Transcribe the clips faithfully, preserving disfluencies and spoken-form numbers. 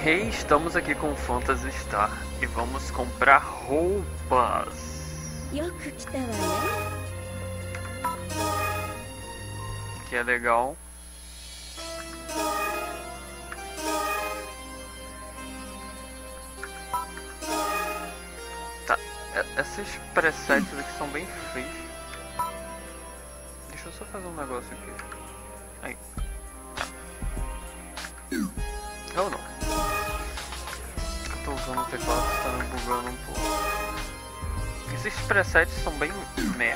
Hey, estamos aqui com o Phantasy Star e vamos comprar roupas. Que é legal. Tá, essas presets aqui são bem feios. Deixa eu só fazer um negócio aqui. Aí. Ou não. Eu tô usando o teclado, tá me bugando um pouco. Esses presets são bem meh.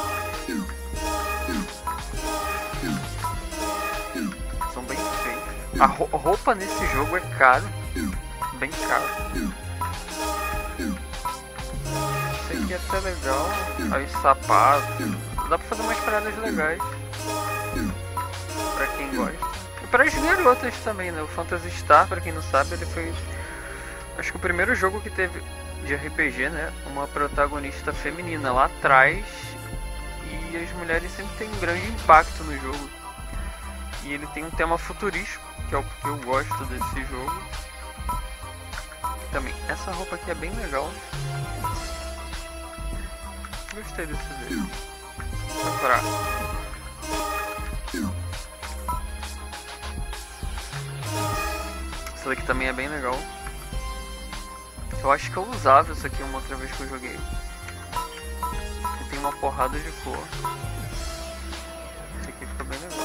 São bem feios. A roupa nesse jogo é caro. Bem caro. Isso aqui é até legal. Aí sapatos. Dá pra fazer umas paradas legais. Pra quem gosta. E para as garotas também, né? O Phantasy Star, pra quem não sabe, ele foi... acho que o primeiro jogo que teve de R P G, né? Uma protagonista feminina lá atrás. E as mulheres sempre têm um grande impacto no jogo. E ele tem um tema futurístico, que é o que eu gosto desse jogo. Também, essa roupa aqui é bem legal. Gostei desse vídeo. Vou comprar. Essa daqui também é bem legal. Eu acho que eu usava isso aqui uma outra vez que eu joguei. E tem uma porrada de cor. Esse aqui fica bem legal.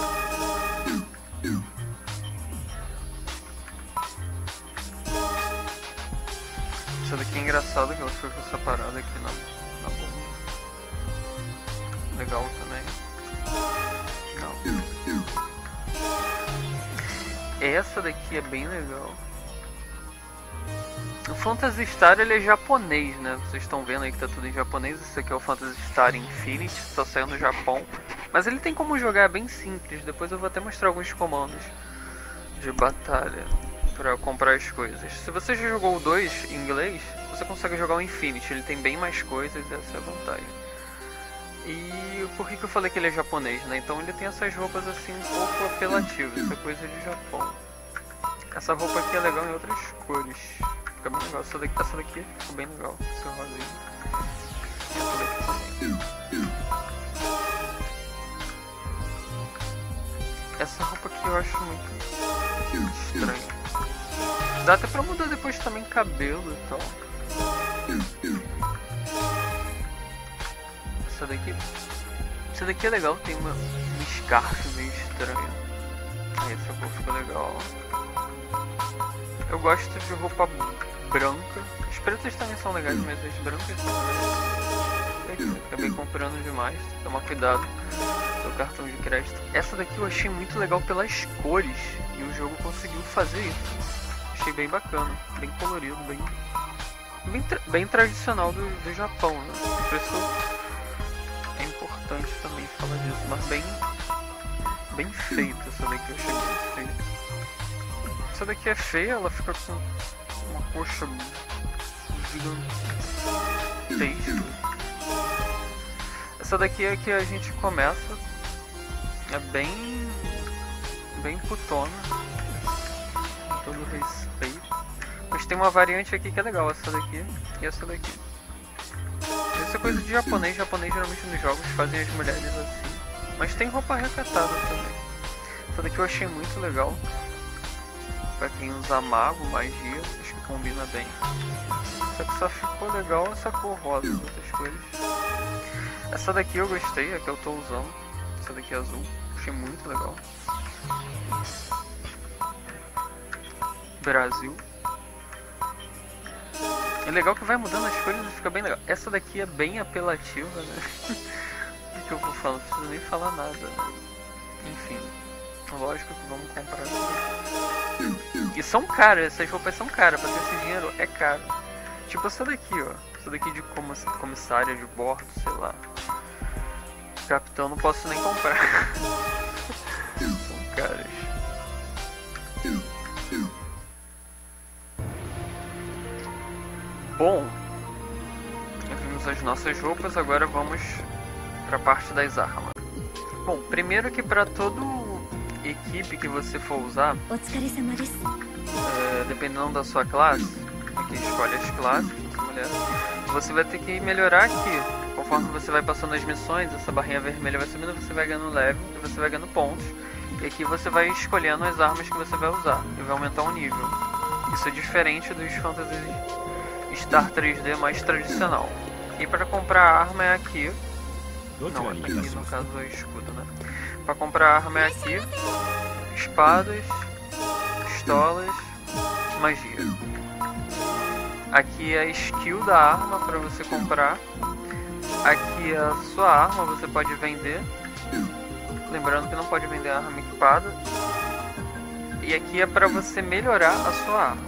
Essa daqui é engraçada, que ela foi separada aqui na, na bomba. Legal também. Não. Essa daqui é bem legal. O Phantasy Star, ele é japonês, né? Vocês estão vendo aí que tá tudo em japonês. Esse aqui é o Phantasy Star Infinity, só saiu no Japão. Mas ele tem como jogar bem simples. Depois eu vou até mostrar alguns comandos de batalha pra comprar as coisas. Se você já jogou o dois em inglês, você consegue jogar o Infinity. Ele tem bem mais coisas, essa é a vantagem. E por que que eu falei que ele é japonês, né? Então ele tem essas roupas assim um pouco apelativas. Isso é coisa de Japão. Essa roupa aqui é legal em outras cores. Fica bem legal. Essa daqui, essa daqui ficou bem legal. Esse rosinho. Essa daqui também. Essa roupa aqui eu acho muito estranha. Dá até pra mudar depois também cabelo e tal. Essa daqui. Essa daqui é legal, tem uma, um scarf meio estranho. Aí essa cor ficou legal. Eu gosto de roupa branca. As pretas também são legais, mas as brancas são legais. Acabei comprando demais, toma cuidado com o cartão de crédito. Essa daqui eu achei muito legal pelas cores e o jogo conseguiu fazer isso. Achei bem bacana, bem colorido, bem bem, tra bem tradicional do, do Japão, né? Por isso é importante também falar disso, mas bem bem feita essa daqui, eu achei bem feita. Essa daqui é feia, ela fica com uma coxa gigantesca. Essa daqui é que a gente começa, é bem bem putona, com todo respeito. Mas tem uma variante aqui que é legal, essa daqui e essa daqui. Essa é coisa de japonês, japonês geralmente nos jogos fazem as mulheres assim. Mas tem roupa recatada também. Essa daqui eu achei muito legal. Pra quem usa mago, magia, acho que combina bem. Só que só ficou legal essa cor rosa, outras cores. Essa daqui eu gostei, é que eu tô usando. Essa daqui é azul, achei muito legal. Brasil. É legal que vai mudando as cores e fica bem legal. Essa daqui é bem apelativa, né? O que eu vou falar? Não preciso nem falar nada, né? Enfim, lógico que vamos comprar. E são caras, essas roupas são caras, pra ter esse dinheiro é caro. Tipo essa daqui, ó. Essa daqui de comissária de bordo, sei lá. Capitão, não posso nem comprar. São caras. Bom, já vimos as nossas roupas, agora vamos pra parte das armas. Bom, primeiro que pra todo equipe que você for usar, é, dependendo da sua classe, aqui escolhe as classes, mulher, você vai ter que melhorar aqui. Conforme você vai passando as missões, essa barrinha vermelha vai subindo, você vai ganhando level e você vai ganhando pontos. E aqui você vai escolhendo as armas que você vai usar e vai aumentar o nível. Isso é diferente dos Phantasy Star três D mais tradicional. E para comprar a arma é aqui. Não, aqui no caso é escudo, né? Para comprar a arma é aqui. Espadas, pistolas, magia. Aqui é a skill da arma para você comprar. Aqui a sua arma você pode vender. Lembrando que não pode vender a arma equipada. E aqui é para você melhorar a sua arma.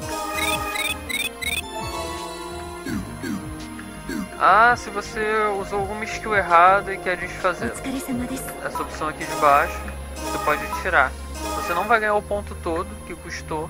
Ah, se você usou alguma skill errada e quer desfazer. Essa opção aqui de baixo você pode tirar. Você não vai ganhar o ponto todo que custou.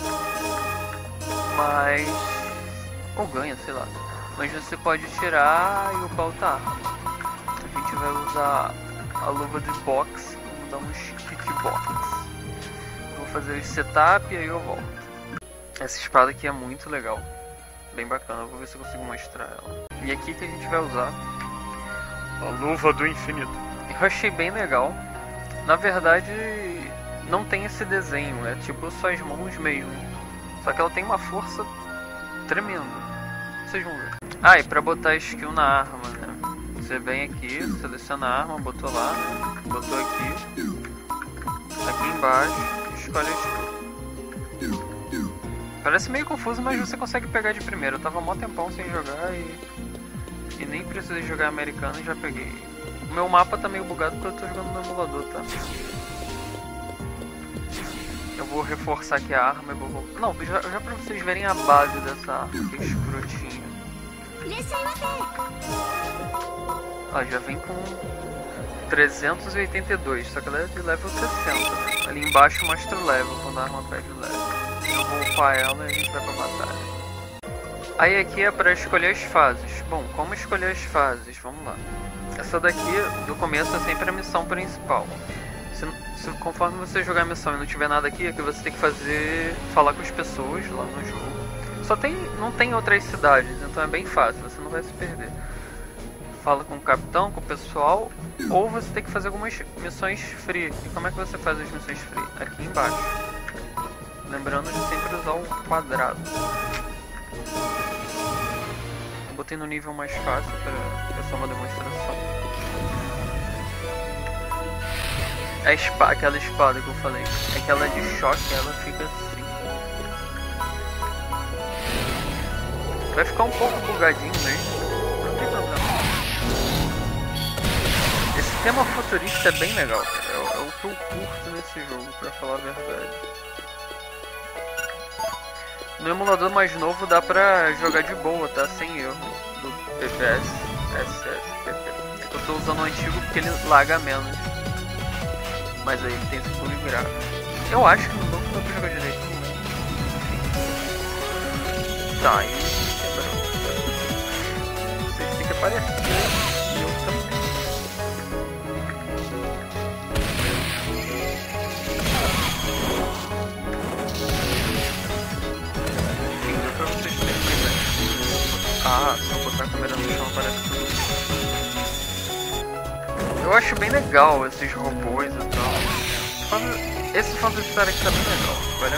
Mas... ou ganha, sei lá. Mas você pode tirar e upar outra arma. A gente vai usar a luva de box. Vamos dar uns kickbox. Vou fazer o setup e aí eu volto. Essa espada aqui é muito legal. Bem bacana, eu vou ver se eu consigo mostrar ela. E aqui que a gente vai usar a luva do infinito. Eu achei bem legal. Na verdade, não tem esse desenho, é tipo suas mãos mesmo. Só que ela tem uma força tremenda. Vocês vão ver. Ah, e pra botar a skill na arma, né? Você vem aqui, seleciona a arma, botou lá, né? Botou aqui. Aqui embaixo, escolhe a skill. Parece meio confuso, mas você consegue pegar de primeira. Eu tava mó tempão sem jogar e... e nem precisei jogar americano e já peguei. O meu mapa tá meio bugado porque eu tô jogando no emulador, tá? Eu vou reforçar aqui a arma e vou voltar. Não, já, já pra vocês verem a base dessa arma, que é escrotinha. Ó, já vem com trezentos e oitenta e dois, só que ela é de level sessenta, né? Ali embaixo mostra o level, quando a arma perde o level. Eu vou upar ela e a gente vai pra batalha. Aí aqui é pra escolher as fases. Bom, como escolher as fases? Vamos lá. Essa daqui, do começo, é sempre a missão principal. Se, se, conforme você jogar a missão e não tiver nada aqui, é que você tem que fazer... falar com as pessoas lá no jogo. Só tem... não tem outras cidades, então é bem fácil, você não vai se perder. Fala com o capitão, com o pessoal, ou você tem que fazer algumas missões free. E como é que você faz as missões free? Aqui embaixo. Lembrando de sempre usar o quadrado. Eu botei no nível mais fácil para é só uma demonstração. A espada, aquela espada que eu falei, é que ela é de choque, ela fica assim. Vai ficar um pouco bugadinho mesmo, não tem problema. Esse tema futurista é bem legal, cara. É, é o que eu curto nesse jogo, pra falar a verdade. No emulador mais novo dá pra jogar de boa, tá? Sem erro. Do P P S, S S, P P. Eu tô usando o antigo porque ele laga menos. Mas aí ele tem esse pulo gráfico. Eu acho que no novo dá pra jogar direito. Tá, aí... vocês têm que aparecer. E eu também. Ah, se eu botar a câmera no chão aparece tudo. Eu acho bem legal esses robôs e tal. Esse Phantasy Star aqui tá bem legal, vale a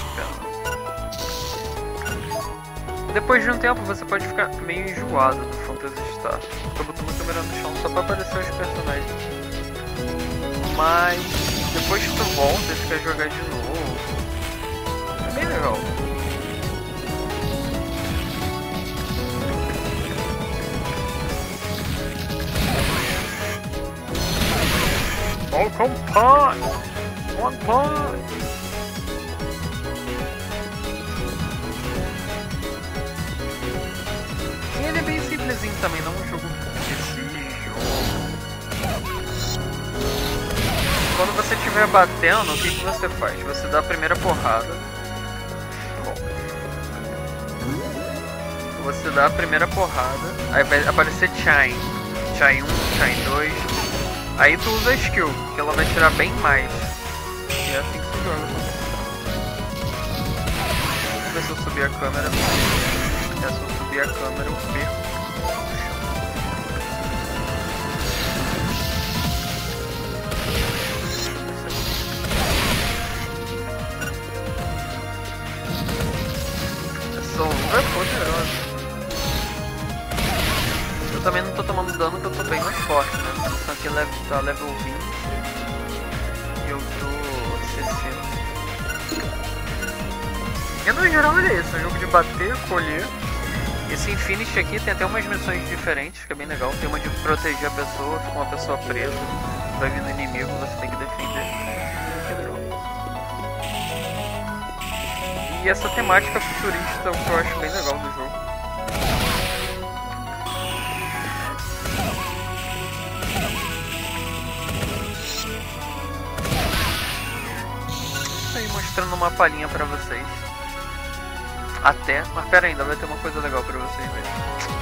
pena. Depois de um tempo você pode ficar meio enjoado do Phantasy Star. Tô botando a câmera no chão só pra aparecer os personagens. Mas depois que tu volta e quer jogar de novo, é bem legal. Falcon Punch! One Punch! E ele é bem simplesinho também, não é um jogo preciso. Quando você estiver batendo, o que, que você faz? Você dá a primeira porrada. Bom. Você dá a primeira porrada, aí vai aparecer Shine. Shine um, Shine dois. Aí tu usa a skill, que ela vai tirar bem mais. E é assim que se joga. Vamos ver se eu subir a câmera. É, se eu subir a câmera eu perco. Essa luva é poderosa. Eu também não tô tomando dano porque eu tô bem mais forte, né? Isso aqui tá level vinte e eu tô sessenta. E no geral é isso, é um jogo de bater, colher. Esse Infinity aqui tem até umas missões diferentes, que é bem legal. Tem uma de proteger a pessoa, fica uma pessoa presa, vai vindo inimigo, você tem que defender. E essa temática futurista, o que eu acho bem legal do jogo. Aí mostrando uma palhinha pra vocês. Até, mas pera ainda, vai ter uma coisa legal pra vocês verem.